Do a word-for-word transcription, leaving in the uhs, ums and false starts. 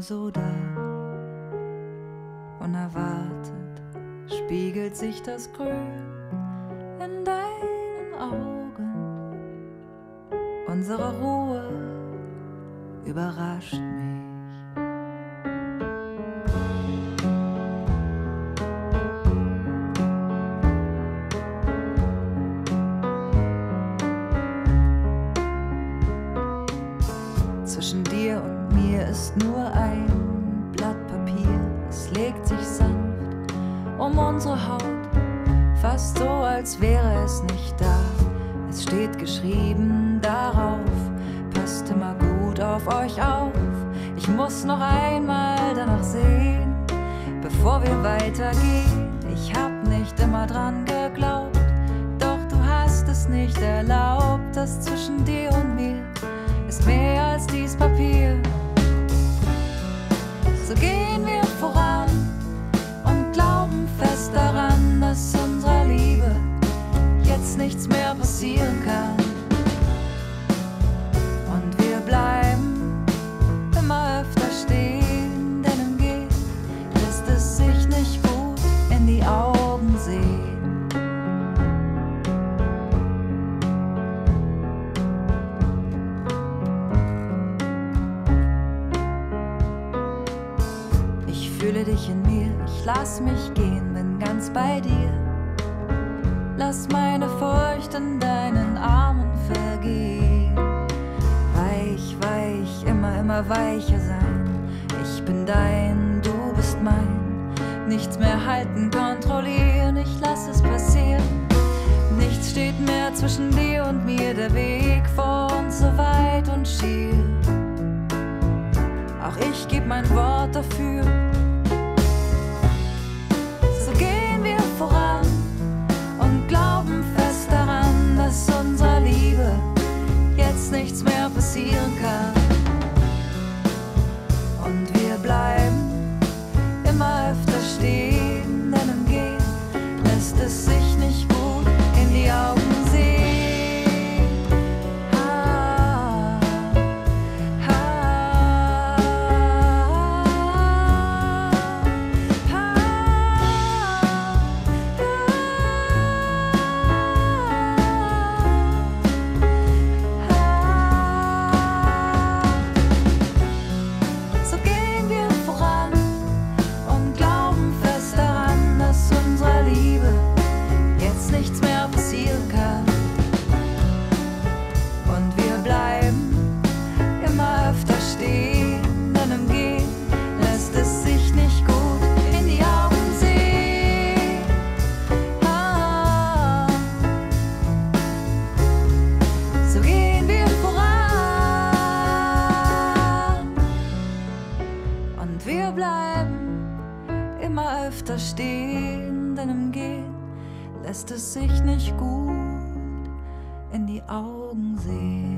so da. Unerwartet spiegelt sich das Grün in deinen Augen. Unsere Ruhe überrascht mich. Zwischen dir und mir ist nur ein Blatt Papier. Es legt sich sanft um unsere Haut, fast so, als wäre es nicht da. Es steht geschrieben darauf, passt immer gut auf euch auf. Ich muss noch einmal danach sehen, bevor wir weitergehen. Ich hab nicht immer dran geglaubt, doch du hast es nicht erlaubt. Das zwischen dir und mir ist mehr als dies Papier. So gehen wir voran und glauben fest daran, dass unserer Liebe jetzt nichts mehr passieren kann. Und wir bleiben immer öfter stehen, denn im Gehen lässt es sich nicht gut in die Augen sehen. Ich fühle dich in mir, ich lass mich gehen, bin ganz bei dir. Lass meine Furcht in deinen Armen vergehen. Weich, weich, immer, immer weicher sein. Ich bin dein, du bist mein. Nichts mehr halten, kontrollieren, ich lass es passieren. Nichts steht mehr zwischen dir und mir, der Weg vor uns so weit und schier. Auch ich geb mein Wort dafür. So gehen wir voran und glauben fest daran, dass unserer Liebe jetzt nichts mehr passieren kann. Und wir bleiben immer öfter stehen, denn im Gehen lässt es sich nicht gut in die Augen sehen. Ah, ah, So gehen wir voran und glauben fest daran, dass unserer Liebe jetzt nichts mehr passieren kann. Und wir bleiben immer öfter stehen, denn im Gehen lässt es sich nicht gut in die Augen sehen. Ah, so gehen wir voran und wir bleiben immer öfter stehen, denn im Gehen lässt es sich nicht gut in die Augen sehen.